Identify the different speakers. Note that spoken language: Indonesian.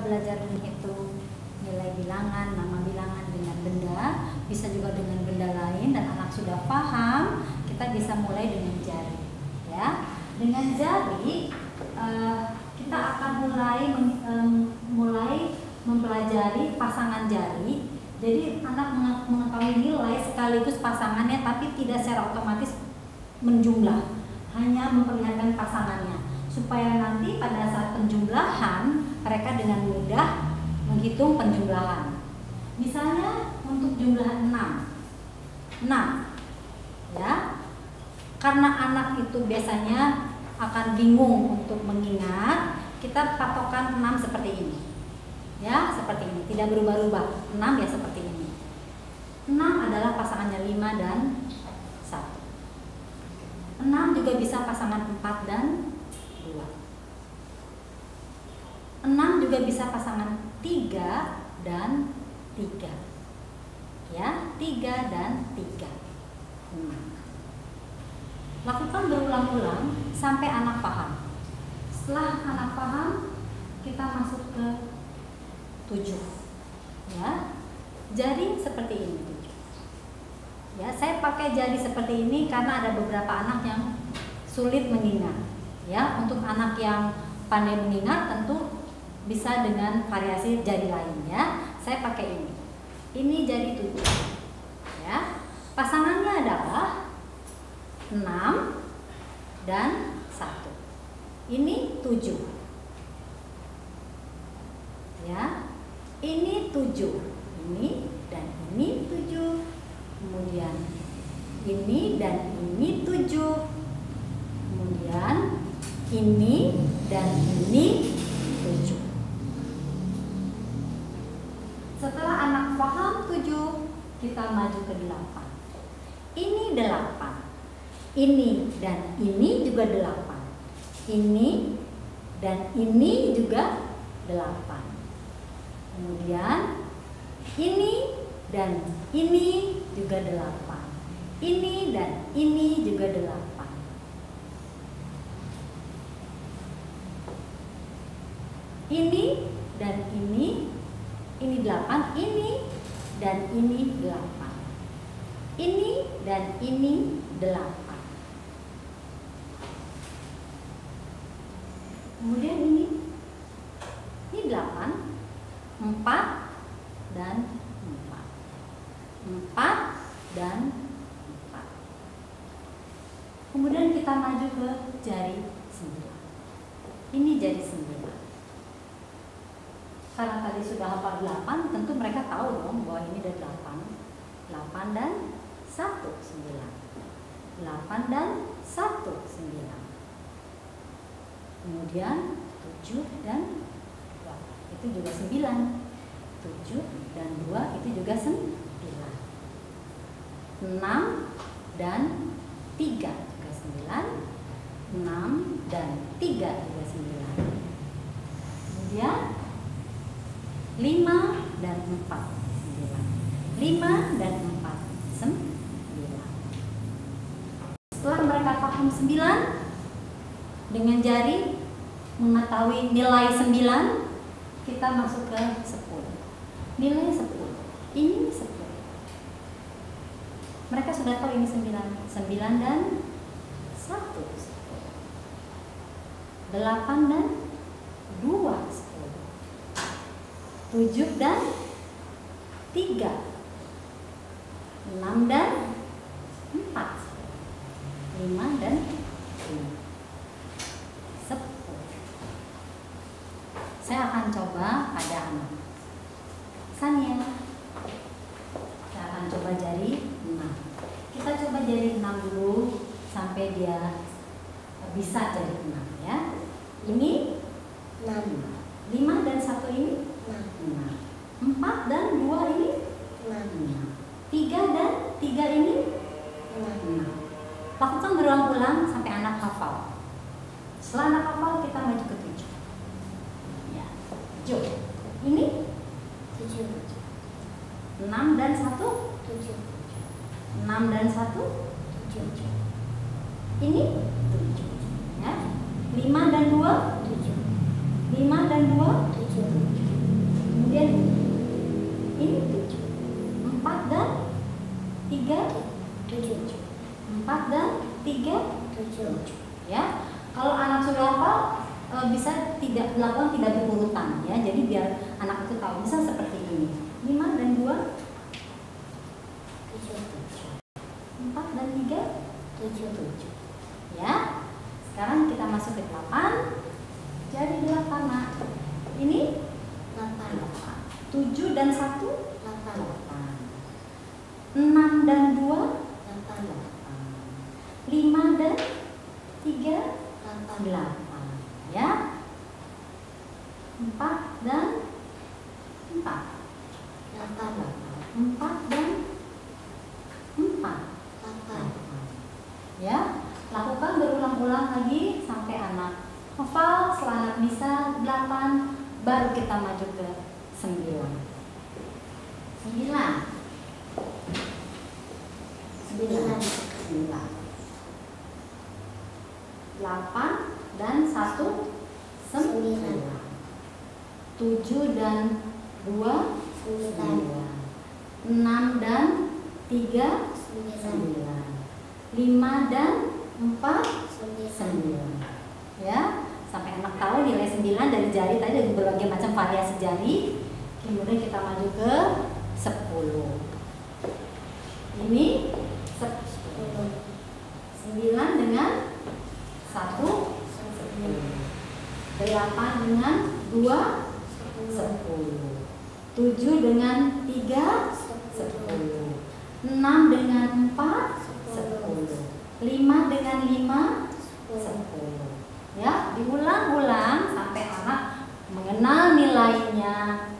Speaker 1: belajar menghitung nilai bilangan, nama bilangan dengan benda, bisa juga dengan benda lain, dan anak sudah paham, kita bisa mulai dengan jari. Ya, dengan jari kita akan mulai mempelajari pasangan jari. Jadi anak mengetahui nilai sekaligus pasangannya, tapi tidak secara otomatis menjumlah, hanya memperlihatkan pasangannya, supaya nanti pada saat penjumlahan mereka dengan mudah menghitung penjumlahan. Misalnya untuk jumlah 6 ya, karena anak itu biasanya akan bingung untuk mengingat, kita patokan 6 seperti ini ya, seperti ini, tidak berubah-ubah. 6 ya seperti ini. 6 adalah pasangannya 5 dan 1. 6 juga bisa pasangan 4 dan 2. 6 juga bisa pasangan 3 dan 3. Ya, 3 dan 3. Lakukan berulang-ulang sampai anak paham. Setelah anak paham, kita masuk ke 7. Ya. Jari seperti ini. Ya, saya pakai jari seperti ini karena ada beberapa anak yang sulit mengingat. Ya, untuk anak yang pandai mengingat tentu bisa dengan variasi jari lain ya. Saya pakai ini. Ini jari 7. Ya. Pasangannya adalah 6 dan 1. Ini 7. Ya. Ini 7. Ini dan ini 7. Kemudian ini dan ini 7. Kemudian ini dan ini 7. Setelah anak paham 7, kita maju ke 8. Ini 8. Ini dan ini juga 8. Ini dan ini juga 8. Kemudian ini dan ini juga 8. Ini dan ini juga 8. Ini dan ini 8. Ini dan ini 8. Ini dan ini 8. Kemudian ini 8, 4 dan 4. 4 dan 4. Kemudian kita maju ke jari 9. Ini jari 9. Karena tadi sudah hafal 8, tentu mereka tahu dong bahwa ini ada 8. 8 dan 1, 9. 8 dan 1, 9. Kemudian 7 dan 2, itu juga 9. 7 dan 2 itu juga 9. 6 dan 3 juga 9. 6 dan 3 juga 9. Kemudian 5 dan 4, 9. 5 dan 4, 9. Setelah mereka paham 9, dengan jari mengetahui nilai 9, kita masuk ke 10. Nilai 10. Ini 10. Mereka sudah tahu ini 9. 9 dan 1, 10. 8 dan 2, 10. 7 dan 3. 6 dan 4. 5 dan 5. 10. Saya akan coba pada anak Sania. Saya akan coba jari 6. Kita coba jari 6 dulu sampai dia bisa jari 6 ya. Ini 6. 5 dan 1 ini 6. 4 dan 2 ini 6. 3 dan 3 ini 6. Lakukan berulang-ulang sampai anak hafal. Setelah anak hafal, kita maju ke 7. Ya, 7. Ini 7. 6 dan 1, 7. 6 dan 1, 7. Ini 7. Ya. 5 dan 2, 7. 5 dan 2, 7. 3,
Speaker 2: 7.
Speaker 1: 4 dan 3,
Speaker 2: 7.
Speaker 1: ya. Kalau anak sudah hafal bisa tidak dilakukan tidak berurutan ya. Jadi biar anak itu tahu bisa seperti ini. 5 dan 2, 4 dan 3, 7. Ya. Sekarang kita masuk ke 8. Jadi 8 nak. Ini 8. 7 dan 1, 8. 6 dan 2, 8. 5 dan 3, 8. Ya. 4 dan 4. 4 dan 4. Ya. Lakukan berulang-ulang lagi sampai anak hafal. Setelah anak bisa 8, baru kita maju ke 9. 8 dan 1, 9. 7 dan 2, 9. 6 dan 3, 9. 5 dan 4, 9. Ya, sampai anak tahu nilai 9 dari jari tadi dari berbagai macam variasi jari. Kemudian kita maju ke 10. Ini 10. 9 dengan 1, 10. 8 dengan 2, 10. 7 dengan 3, 10. 6 dengan 4, 10. 5 dengan 5, 10. Ya, diulang-ulang sampai anak mengenal nilainya,